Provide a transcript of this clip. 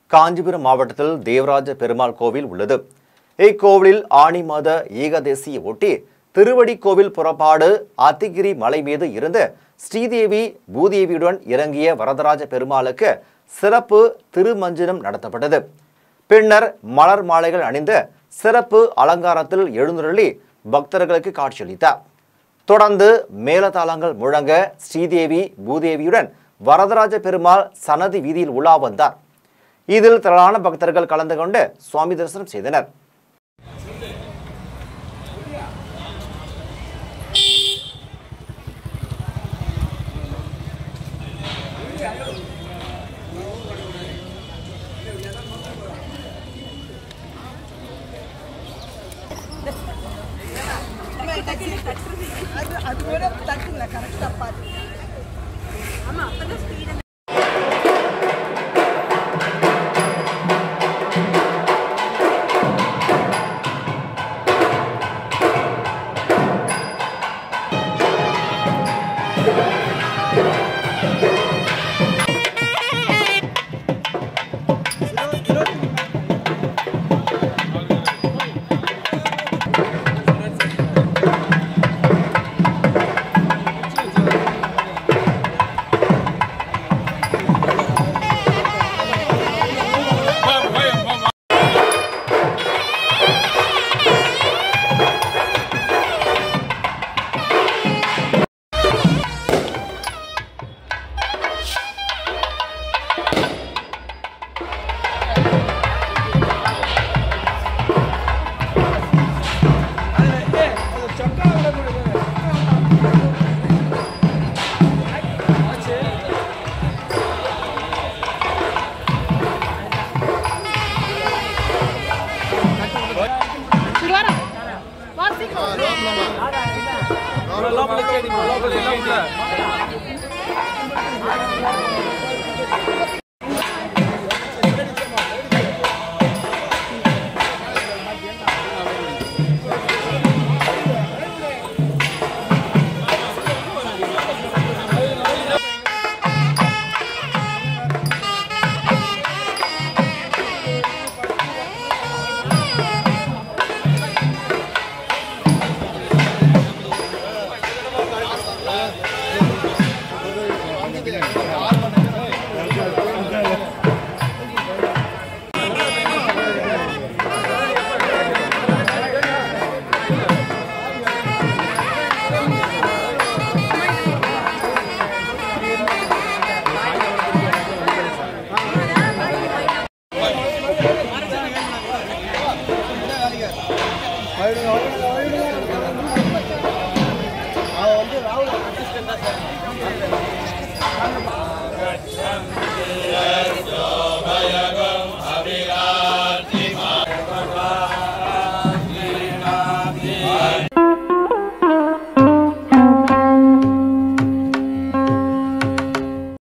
காஞ்சிபுரம் மாவட்டத்தில் தேவராஜ பெருமாள் கோவில் உள்ளது. இக்கோவிலில் ஆனி மாத ஏகாதசியை ஒட்டி திருவடிக்கோவில் புறப்பாடு அத்திகிரி மலை மீது இருந்து ஸ்ரீதேவி பூதேவியுடன் இறங்கிய வரதராஜ பெருமாளுக்கு சிறப்பு திருமஞ்சனம் நடத்தப்பட்டது. பின்னர் மலர் மாலைகள் அணிந்த சிறப்பு அலங்காரத்தில் எழுந்தருளி பக்தர்களுக்கு காட்சியளித்தார். தொடர்ந்து மேலதாளங்கள் முழங்க ஸ்ரீதேவி பூதேவியுடன் வரதராஜ பெருமாள் சன்னதி வீதியில் உலா வந்தார். இதில் திரளான பக்தர்கள் கலந்து கொண்டு சுவாமி தரிசனம் செய்தனர். ராகுல்